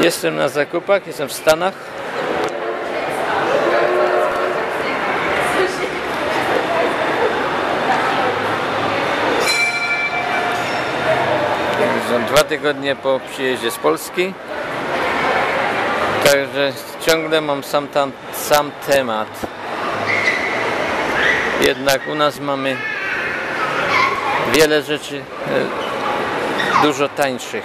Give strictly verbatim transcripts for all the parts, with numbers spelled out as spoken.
Jestem na zakupach, jestem w Stanach. Są dwa tygodnie po przyjeździe z Polski. Także ciągle mam sam, tam, sam temat. Jednak u nas mamy wiele rzeczy dużo tańszych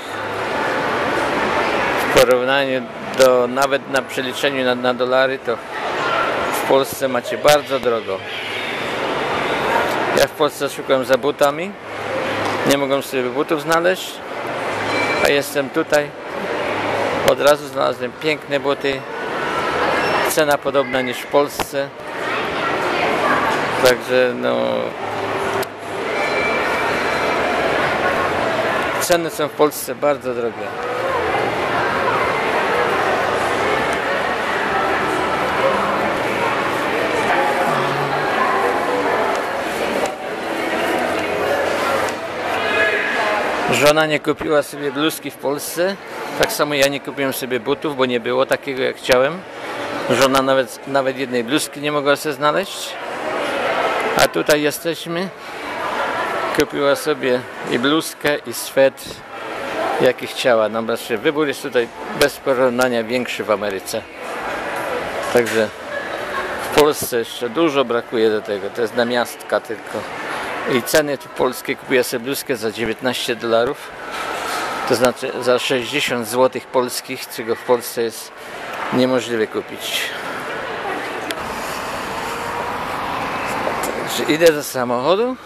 w porównaniu do, nawet na przeliczeniu na, na dolary, to w Polsce macie bardzo drogo. Ja w Polsce szukam za butami, nie mogłem sobie butów znaleźć, a jestem tutaj, od razu znalazłem piękne buty, cena podobna niż w Polsce, także no ceny są w Polsce bardzo drogie. Żona nie kupiła sobie bluzki w Polsce, tak samo ja nie kupiłem sobie butów, bo nie było takiego jak chciałem. Żona nawet, nawet jednej bluzki nie mogła sobie znaleźć, a tutaj jesteśmy. Kupiła sobie i bluzkę, i swet, jaki chciała. No, znaczy, wybór jest tutaj bez porównania większy w Ameryce. Także w Polsce jeszcze dużo brakuje do tego. To jest namiastka tylko. I ceny tu polskie, kupię sobie bluzkę za dziewiętnaście dolarów. To znaczy za sześćdziesiąt złotych polskich, czego w Polsce jest niemożliwe kupić. Także idę do samochodu.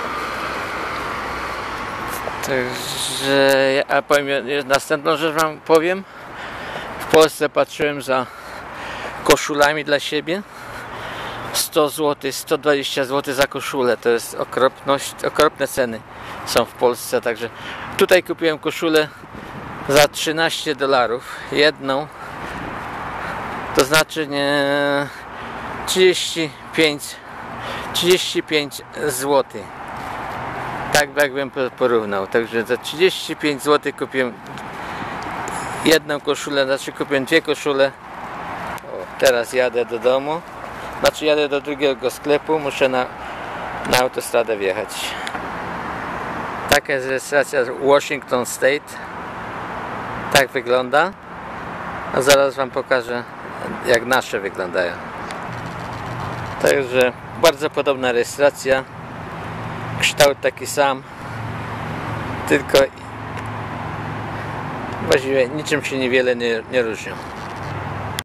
Także ja powiem, następną rzecz wam powiem. W Polsce patrzyłem za koszulami dla siebie. sto złotych, sto dwadzieścia złotych za koszulę. To jest okropność, okropne ceny są w Polsce. Także tutaj kupiłem koszulę za trzynaście dolarów. Jedną. To znaczy nie trzydzieści pięć złotych. Tak jakbym porównał. Także za trzydzieści pięć złotych kupiłem jedną koszulę, znaczy kupiłem dwie koszule. O, teraz jadę do domu. Znaczy jadę do drugiego sklepu, muszę na, na autostradę wjechać. Taka jest rejestracja Washington State. Tak wygląda. A zaraz wam pokażę, jak nasze wyglądają. Także bardzo podobna rejestracja. Kształt taki sam, tylko właściwie niczym się niewiele nie, nie różnią.